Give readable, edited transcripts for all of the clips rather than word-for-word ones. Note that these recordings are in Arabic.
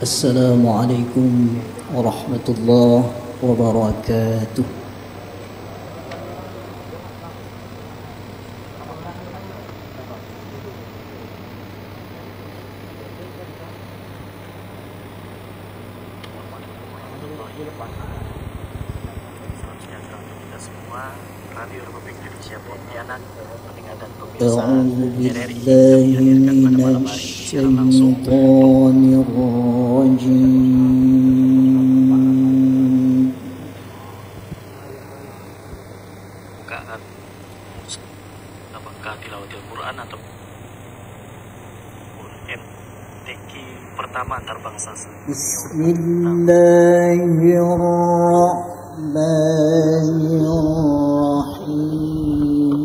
السلام عليكم ورحمة الله وبركاته. أعوذ بالله من الشيطان الرجيم. Bukaan apakah tilawatil Quran atau MTQ pertama antarbangsa. Bismillahirrahmanirrahim.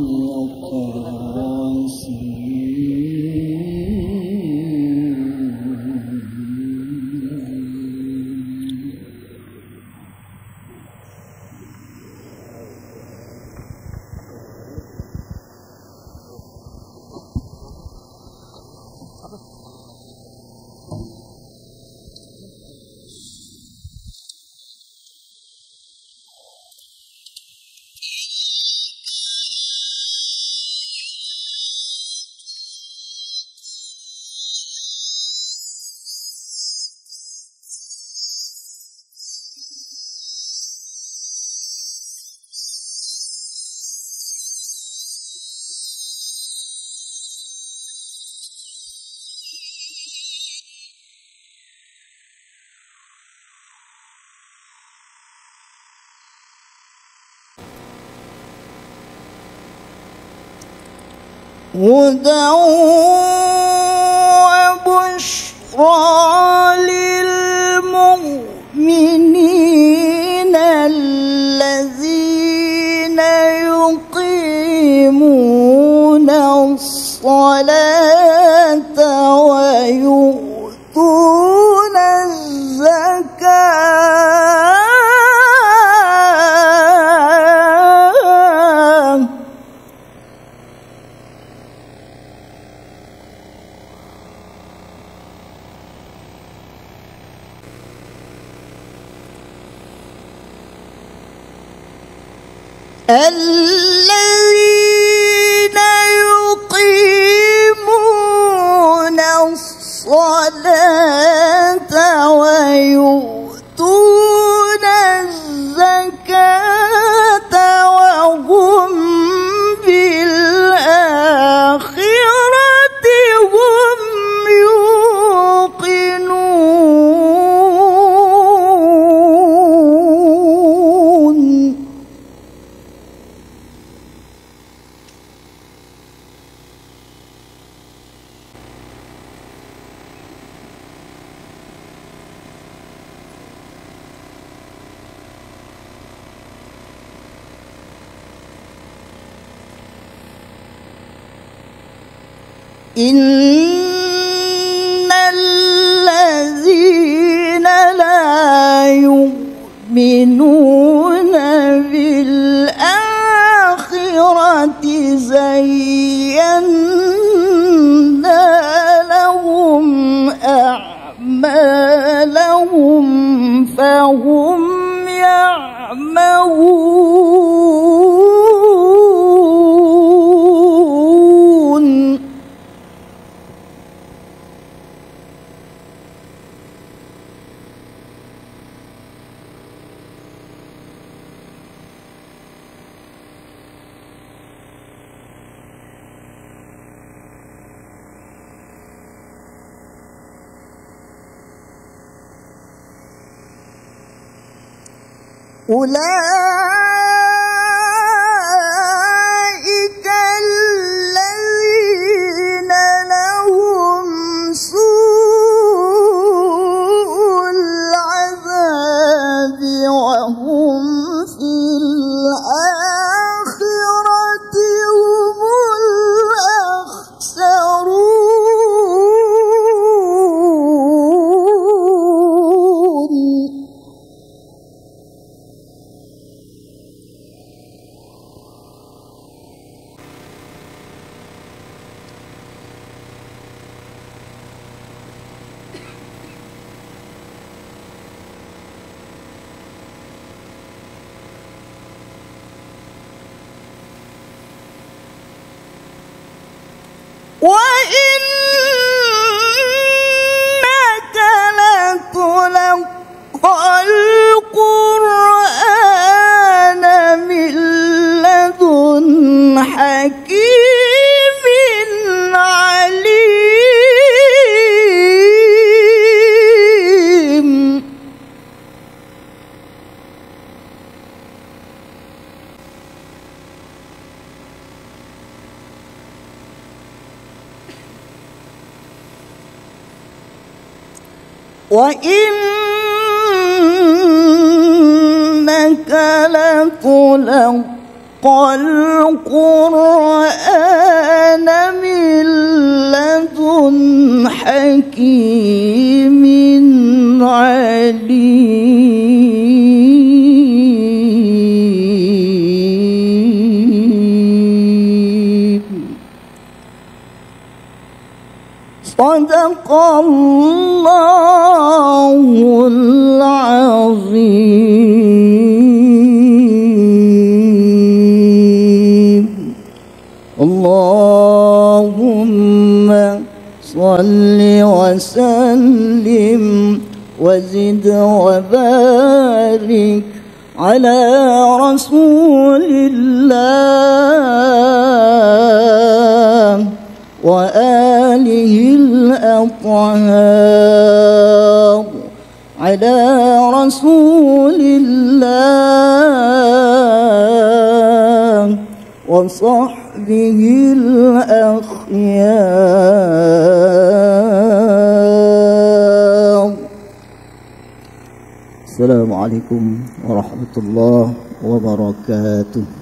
هدى وبشرى للمؤمنين الذين يقيمون الصلاة ويؤتون الزكاة الذين يقيمون الصلاة ويؤتون الزكاة وهم بالآخرة هم يوقنون. إن الذين لا يؤمنون بالآخرة زينا لهم أعمالهم فهم يعمهون. أولئك الذين لهم سوء العذاب وهم في الآخرة هم الأخسرون. وإنك لتلقى القرآن من لدن حكيم عليم. صدق الله العظيم. اللهم صل وسلم وزد وبارك على رسول الله وآله الأطهار، على رسول الله وصحبه الأخيار. السلام عليكم ورحمة الله وبركاته.